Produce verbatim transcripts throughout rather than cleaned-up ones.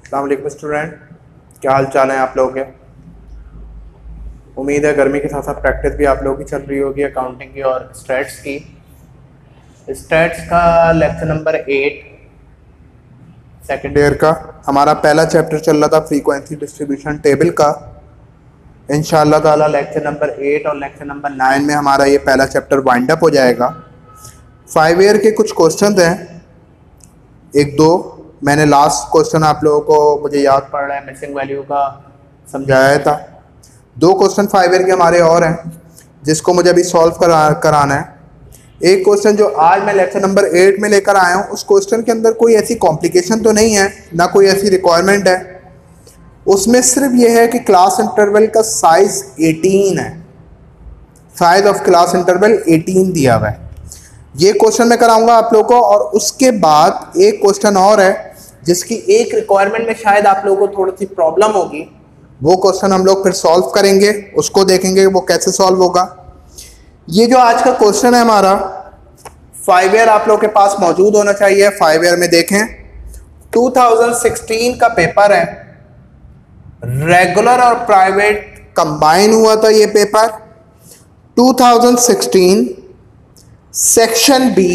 अस्सलाम वालेकुम स्टूडेंट, क्या हाल चाल है आप लोगों के। उम्मीद है गर्मी के साथ साथ प्रैक्टिस भी आप लोगों की चल रही होगी अकाउंटिंग की और स्टैट्स की। स्टैट्स का lecture number eight second year का हमारा पहला चैप्टर चल रहा था फ्रीक्वेंसी डिस्ट्रीब्यूशन टेबल का। इंशाअल्लाह ताला लेक्चर नंबर एट और लेक्चर नंबर नाइन में हमारा ये पहला चैप्टर वाइंड अप हो जाएगा। फाइव ईयर के कुछ क्वेश्चन हैं, एक दो मैंने लास्ट क्वेश्चन आप लोगों को मुझे याद पड़ रहा है मिसिंग वैल्यू का समझाया था। दो क्वेश्चन फाइव ईयर के हमारे और हैं जिसको मुझे अभी सॉल्व करा कराना है। एक क्वेश्चन जो आज मैं लेक्चर नंबर एट में लेकर आया हूँ, उस क्वेश्चन के अंदर कोई ऐसी कॉम्प्लिकेशन तो नहीं है, ना कोई ऐसी रिक्वायरमेंट है। उसमें सिर्फ यह है कि क्लास इंटरवल का साइज एटीन है, size of class interval eighteen दिया हुआ है। ये क्वेश्चन मैं कराऊंगा आप लोगों को, और उसके बाद एक क्वेश्चन और है जिसकी एक रिक्वायरमेंट में शायद आप लोगों को थोड़ी सी प्रॉब्लम होगी। वो क्वेश्चन हम लोग फिर सॉल्व करेंगे, उसको देखेंगे वो कैसे सॉल्व होगा। ये जो आज का क्वेश्चन है हमारा फाइव ईयर आप लोगों के पास मौजूद होना चाहिए। फाइव ईयर में देखें टू थाउजेंड सिक्सटीन का पेपर है, रेगुलर और प्राइवेट कंबाइन हुआ था ये paper. Two thousand sixteen section B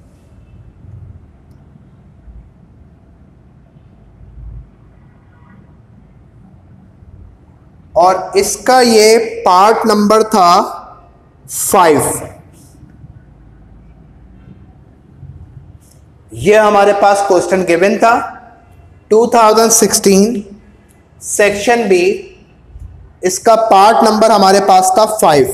और इसका ये पार्ट नंबर था फाइव। ये हमारे पास क्वेश्चन गिवन था two thousand sixteen section B, इसका पार्ट नंबर हमारे पास था फाइव।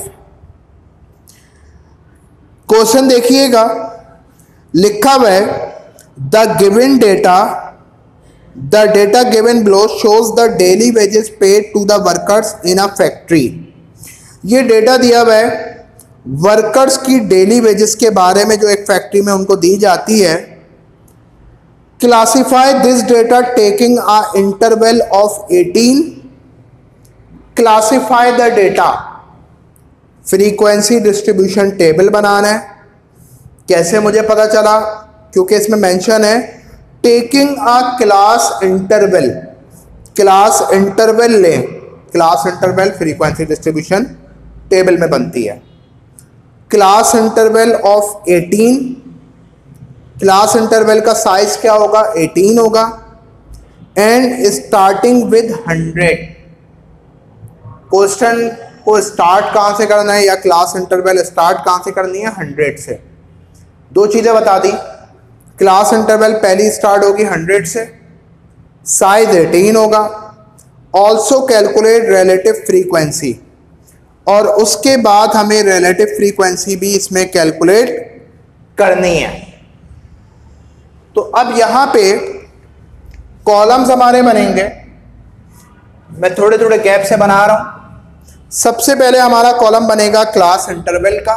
क्वेश्चन देखिएगा, लिखा हुआ है the given data the data given below shows the daily wages paid to the workers in a factory. ये डेटा दिया हुआ है वर्कर्स की डेली वेजेस के बारे में जो एक फैक्ट्री में उनको दी जाती है। Classify this data taking a interval of eighteen. Classify the data, frequency distribution table बनाना है। कैसे मुझे पता चला, क्योंकि इसमें मेंशन है taking a class interval. Class interval लें, class interval frequency distribution table में बनती है। Class interval of eighteen, class interval का साइज क्या होगा, एटीन होगा। And starting with hundred. Question को स्टार्ट कहां से करना है या क्लास इंटरवल स्टार्ट कहां से करनी है, हंड्रेड से। दो चीजें बता दी, क्लास इंटरवल पहली स्टार्ट होगी हंड्रेड से, साइज एटीन होगा। ऑल्सो कैलकुलेट रिलेटिव फ्रीक्वेंसी, और उसके बाद हमें रिलेटिव फ्रीक्वेंसी भी इसमें कैलकुलेट करनी है। तो अब यहां पे कॉलम्स हमारे बनेंगे, मैं थोड़े थोड़े गैप से बना रहा हूं। सबसे पहले हमारा कॉलम बनेगा क्लास इंटरवल का,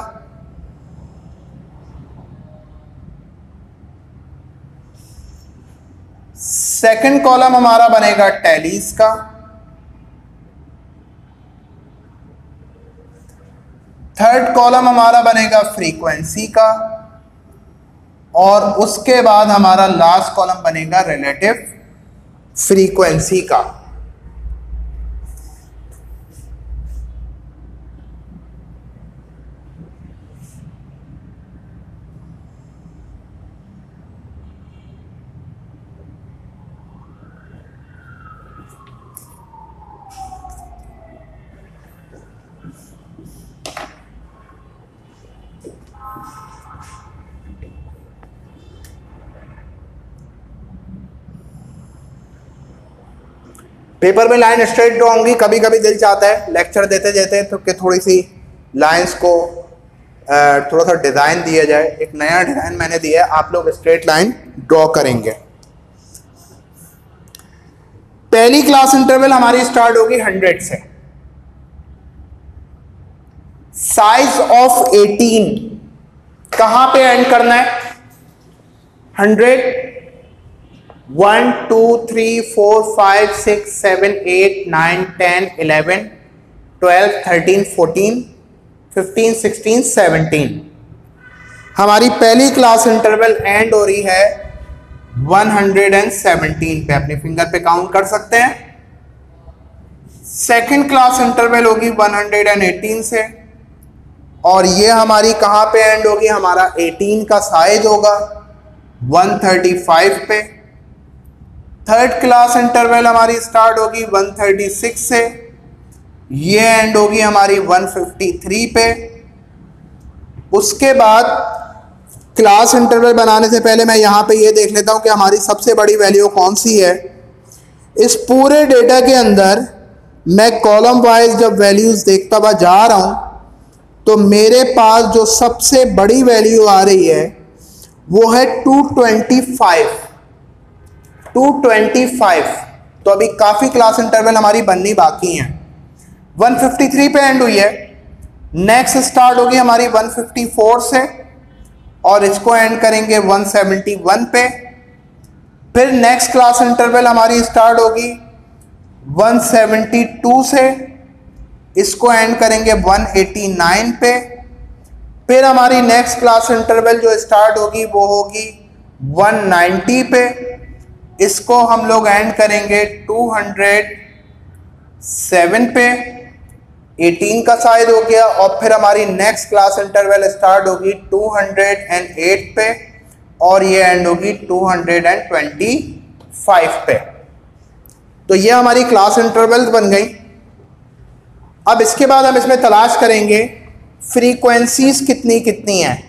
सेकंड कॉलम हमारा बनेगा टैलीज का, थर्ड कॉलम हमारा बनेगा फ्रीक्वेंसी का, और उसके बाद हमारा लास्ट कॉलम बनेगा रिलेटिव फ्रीक्वेंसी का। पेपर में लाइन स्ट्रेट ड्रॉ होंगी। कभी कभी दिल चाहता है लेक्चर देते देते तो कि थोड़ी सी लाइंस को थोड़ा सा डिज़ाइन दिया जाए। एक नया डिज़ाइन मैंने दिया है, आप लोग स्ट्रेट लाइन ड्रॉ करेंगे। पहली क्लास इंटरवल हमारी स्टार्ट होगी हंड्रेड से, साइज ऑफ एटीन कहां पे एंड करना है, hundred. One two three four five six seven eight nine ten eleven twelve thirteen fourteen fifteen sixteen seventeen. हमारी पहली क्लास इंटरवल एंड हो रही है वन हंड्रेड सेवनटीन पे अपने फिंगर पे काउंट कर सकते हैं। सेकंड क्लास इंटरवल होगी वन हंड्रेड एटीन से, और ये हमारी कहां पे एंड होगी, हमारा एटीन का साइज होगा वन थर्टी फाइव पे। थर्ड क्लास इंटरवल हमारी स्टार्ट होगी वन थर्टी सिक्स से, ये एंड होगी हमारी वन फिफ्टी थ्री पे। उसके बाद क्लास इंटरवल बनाने से पहले मैं यहां पे ये देख लेता हूं कि हमारी सबसे बड़ी वैल्यू कौन सी है। इस पूरे डेटा के अंदर मैं कॉलम वाइज जब वैल्यूज देखता हुआ जा रहा हूं तो मेरे पास जो सबसे बड़ी वैल्यू आ रही है वो है two twenty five. Two twenty five. तो अभी काफी क्लास इंटरवल हमारी बननी बाकी हैं। वन फिफ्टी थ्री पे एंड हुई है, नेक्स्ट स्टार्ट होगी हमारी वन फिफ्टी फोर से और इसको एंड करेंगे वन सेवेंटी वन पे। फिर नेक्स्ट क्लास इंटरवल हमारी स्टार्ट होगी वन सेवेंटी टू से, इसको एंड करेंगे वन एटी नाइन पे। फिर हमारी नेक्स्ट क्लास इंटरवल जो स्टार्ट होगी वो होगी वन नाइंटी पे, इसको हम लोग एंड करेंगे टू हंड्रेड सेवन पे। एटीन का साइज हो गया। और फिर हमारी नेक्स्ट क्लास इंटरवल स्टार्ट होगी टू हंड्रेड एट पे और ये एंड होगी टू हंड्रेड ट्वेंटी फाइव पे। तो ये हमारी क्लास इंटरवल्स बन गई। अब इसके बाद हम इसमें तलाश करेंगे फ्रीक्वेंसीज कितनी कितनी हैं।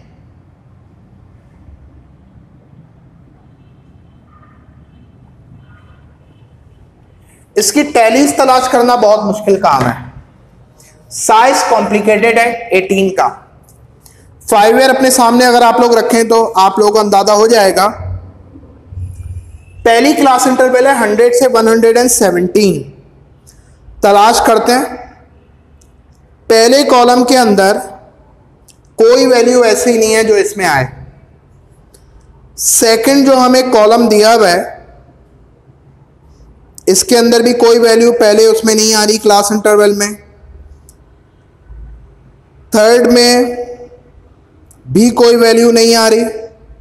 इसकी टैलीज तलाश करना बहुत मुश्किल काम है। साइज कॉम्प्लिकेटेड है एटीन का। फाइव ईयर अपने सामने अगर आप लोग रखें तो आप लोगों को अंदाजा हो जाएगा। पहली क्लास इंटरवल है हंड्रेड से वन हंड्रेड सेवनटीन। तलाश करते हैं। पहले कॉलम के अंदर कोई वैल्यू ऐसी नहीं है जो इसमें आए। सेकंड जो हमें कॉलम दिया हुआ है इसके अंदर भी कोई वैल्यू पहले उसमें नहीं आ रही क्लास इंटरवल में। थर्ड में भी कोई वैल्यू नहीं आ रही।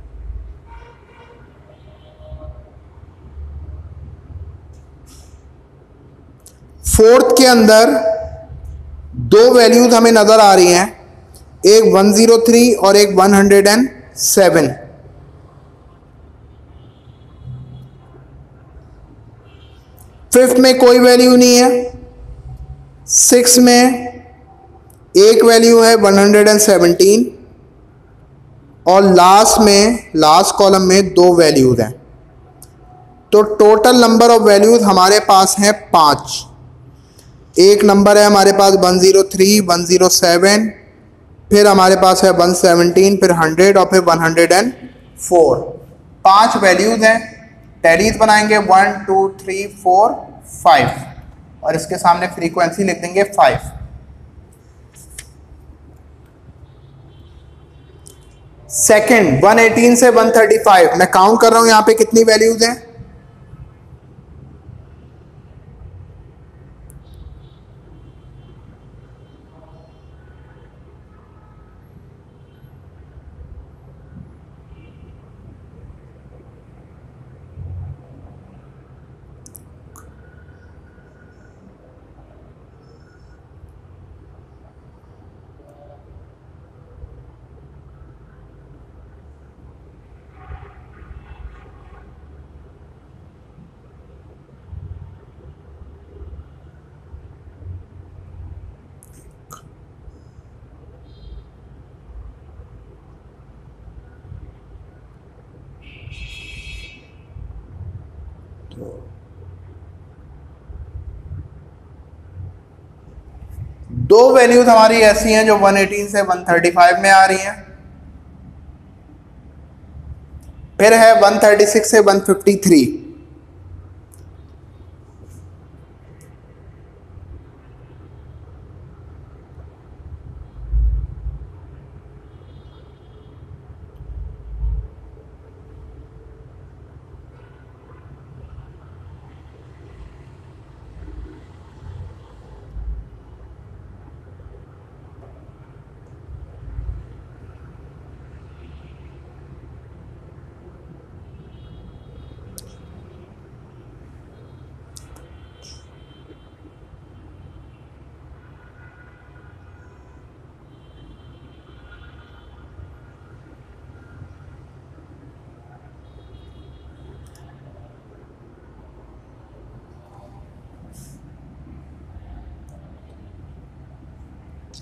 फोर्थ के अंदर दो वैल्यूज हमें नजर आ रही हैं, एक वन ज़ीरो थ्री और एक वन हंड्रेड सेवन। फिफ्थ में कोई वैल्यू नहीं है। सिक्स में एक वैल्यू है वन हंड्रेड सेवनटीन और लास्ट में लास्ट कॉलम में दो वैल्यूज हैं। तो टोटल नंबर ऑफ वैल्यूज हमारे पास हैं पांच। एक नंबर है हमारे पास one zero three, one zero seven, फिर हमारे पास है वन सेवनटीन, फिर हंड्रेड और फिर वन हंड्रेड फोर। पांच वैल्यूज हैं। टैलीज बनाएंगे one two three four five और इसके सामने फ्रीक्वेंसी लिख देंगे फाइव। सेकंड वन एटीन से वन थर्टी फाइव। मैं काउंट कर रहा हूं यहां पे कितनी वैल्यूज हैं। दो वैल्यूज हमारी ऐसी हैं जो वन एटीन से वन थर्टी फाइव में आ रही हैं। फिर है वन थर्टी सिक्स से वन फिफ्टी थ्री।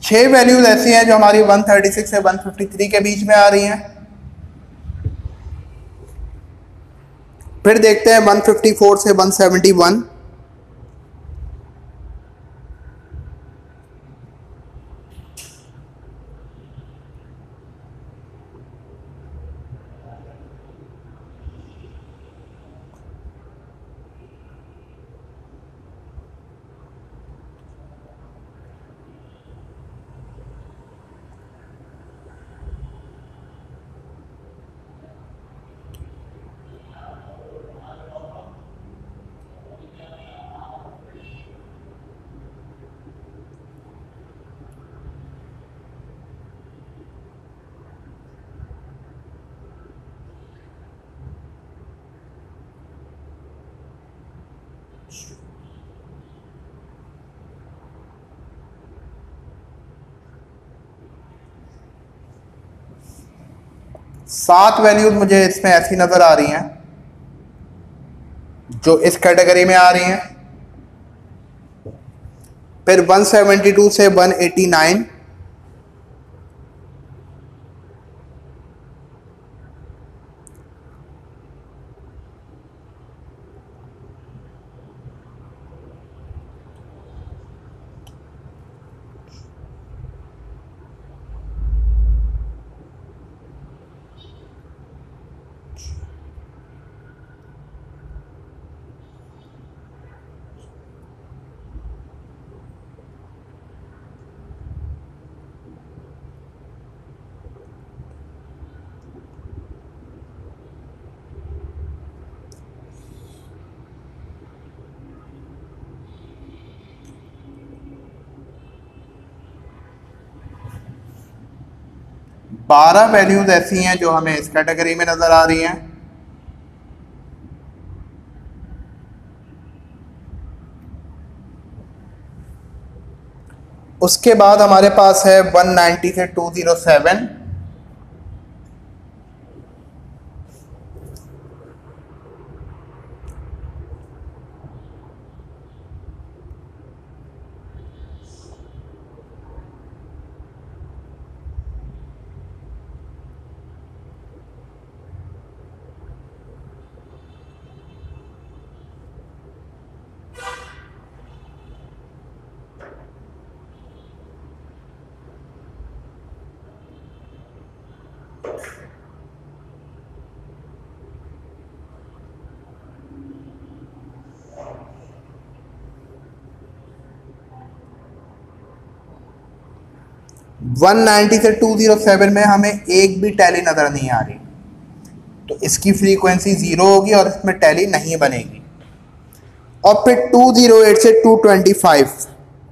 छह वैल्यूज ऐसी हैं जो हमारी एक सौ छत्तीस से एक सौ तिरेपन के बीच में आ रही हैं। फिर देखते हैं एक सौ चौवन से एक सौ इकहत्तर। सात वैल्यूज मुझे इसमें ऐसी नजर आ रही हैं जो इस कैटेगरी में आ रही हैं। फिर एक सौ बहत्तर से एक सौ नवासी, बारह वैल्यूज ऐसी हैं जो हमें इस कैटेगरी में नजर आ रही हैं। उसके बाद हमारे पास है एक सौ नब्बे से दो सौ सात। एक सौ नब्बे से दो सौ सात में हमें एक भी टैली नजर नहीं आ रही, तो इसकी फ्रीक्वेंसी जीरो होगी और इसमें टैली नहीं बनेगी। और फिर दो सौ आठ से दो सौ पच्चीस,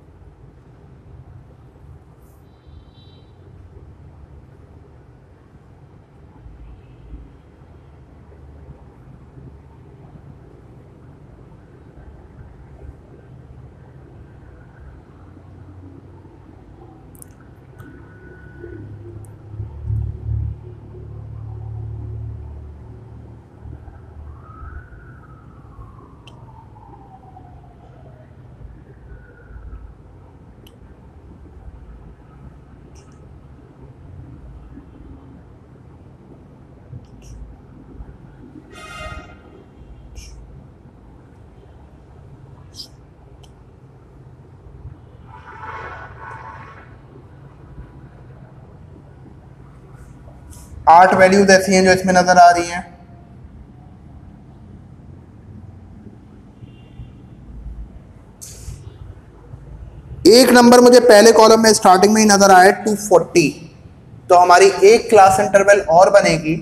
आठ वैल्यूज ऐसी हैं जो इसमें नजर आ रही हैं। एक नंबर मुझे पहले कॉलम में स्टार्टिंग में ही नजर आया दो सौ चालीस, तो हमारी एक क्लास इंटरवल और बनेगी।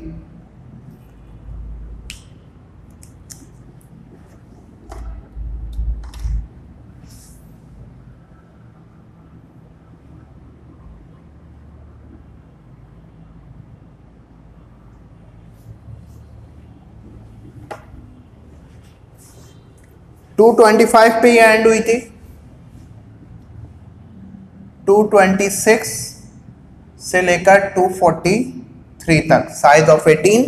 दो सौ पच्चीस पे ये एंड हुई थी, दो सौ छब्बीस से लेकर दो सौ तैंतालीस तक, साइज ऑफ अठारह।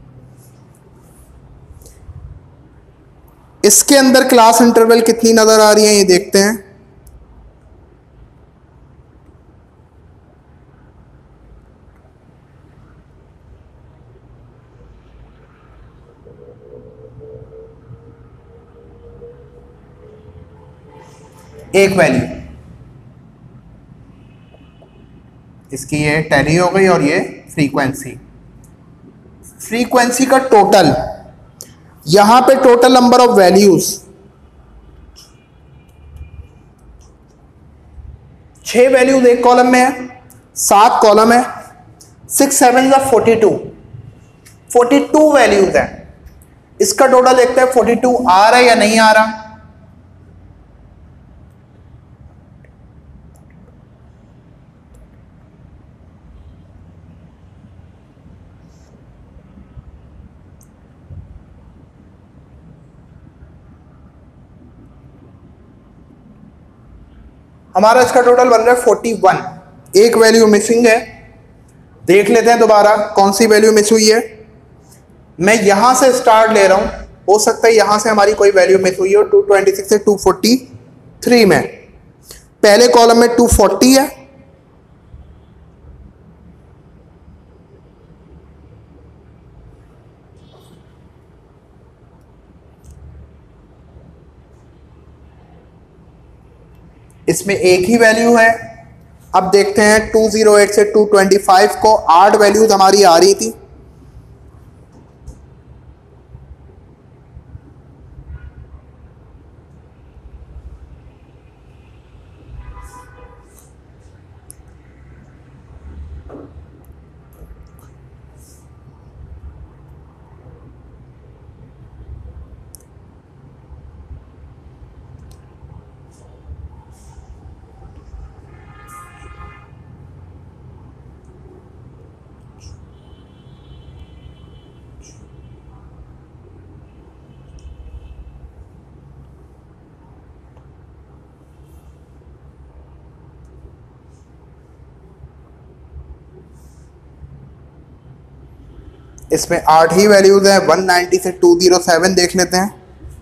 इसके अंदर क्लास इंटरवल कितनी नजर आ रही है ये देखते हैं। एक वैल्यू, इसकी ये टैली हो गई और ये फ्रीक्वेंसी। फ्रीक्वेंसी का टोटल, यहां पे टोटल नंबर ऑफ वैल्यूज छह वैल्यूज एक कॉलम में है, सात कॉलम है, सिक्स सेवन जा forty two, forty two values है। इसका टोटल देखते हैं फोर्टी टू आ रहा है या नहीं आ रहा। हमारा इसका टोटल बन रहा है फोर्टी वन। एक वैल्यू मिसिंग है, देख लेते हैं दोबारा कौन सी वैल्यू मिस हुई है। मैं यहां से स्टार्ट ले रहा हूं, हो सकता है यहां से हमारी कोई वैल्यू मिस हुई हो। टू ट्वेंटी सिक्स से टू फोर्टी थ्री में पहले कॉलम में टू फोर्टी है, इसमें एक ही वैल्यू है। अब देखते हैं टू ज़ीरो एट से टू ट्वेंटी फाइव को आठ वैल्यूज हमारी आ रही थी। इसमें आठ ही वैल्यूज हैं। वन नाइंटी से टू ज़ीरो सेवन देख लेते हैं।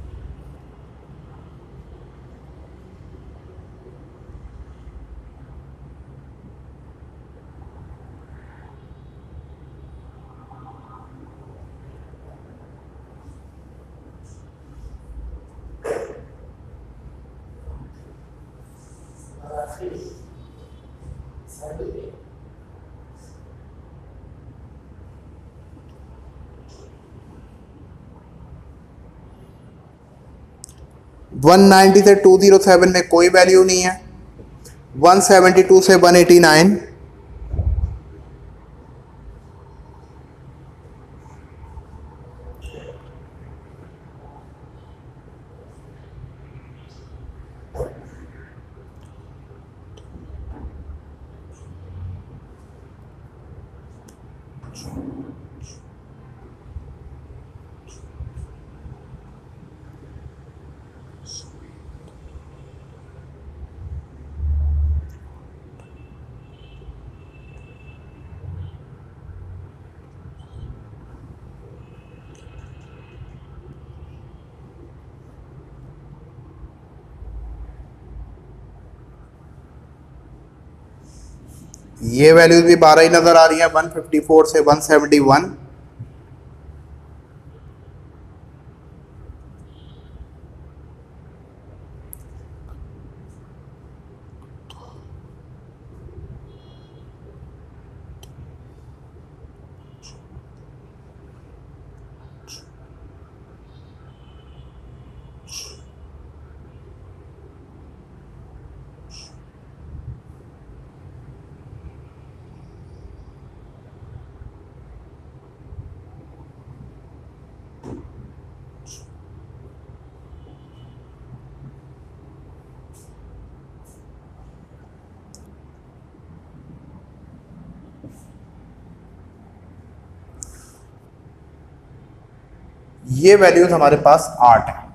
वन नाइंटी से टू ज़ीरो सेवन में कोई वैल्यू नहीं है। वन सेवेंटी टू से वन एटी नाइन, ये वैल्यूज भी बारह ही नजर आ रही है। वन फिफ्टी फोर से वन सेवेंटी वन, ये वैल्यूज हमारे पास आठ है।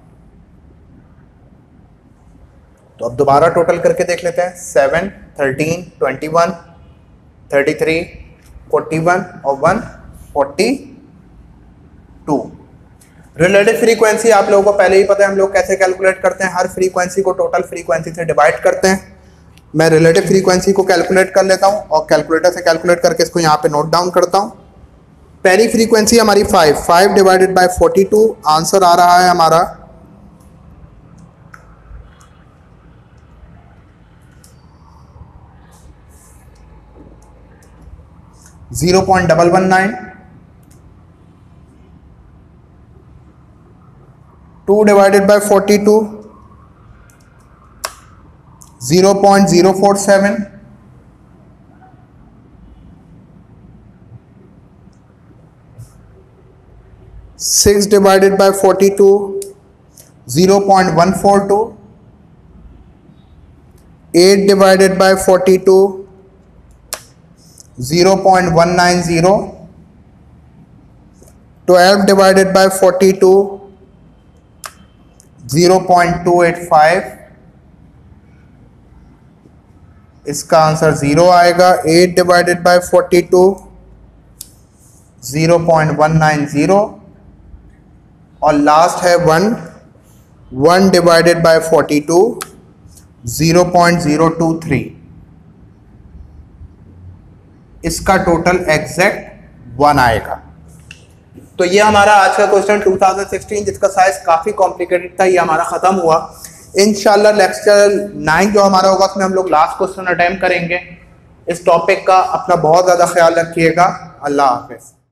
तो अब दोबारा टोटल करके देख लेते हैं। Seven, thirteen, twenty one, thirty three, forty one और one forty two. Relative frequency आप लोगों को पहले ही पता है हम लोग कैसे कैलकुलेट करते हैं। हर फ्रीक्वेंसी को टोटल फ्रीक्वेंसी से डिवाइड करते हैं। मैं रिलेटिव फ्रीक्वेंसी को कैलकुलेट कर लेता हूं और कैलकुलेटर से कैलकुलेट करके इसको यहाँ पे नोट डाउन करता हूं। पहली फ्रीक्वेंसी हमारी five, five divided by forty two, answer आ रहा है हमारा zero point double one nine. Two divided by forty two, zero point zero four seven. Six divided by forty two, zero point one four two. Eight divided by forty two, zero point one nine zero. Twelve divided by forty two, zero point two eight five. इसका answer zero आएगा। Eight divided by forty two, zero point one nine zero. और last है one, one divided by forty two, zero point zero two three. इसका total exact one आएगा। तो ये हमारा आज का क्वेश्चन टू थाउजेंड सिक्सटीन, जिसका साइज काफ़ी कॉम्प्लिकेटेड था, ये हमारा ख़त्म हुआ। इंशाल्लाह लेक्चर नाइन जो हमारा होगा उसमें हम लोग लास्ट क्वेश्चन अटेम्प्ट करेंगे इस टॉपिक का। अपना बहुत ज़्यादा ख्याल रखिएगा। अल्लाह हाफिज़।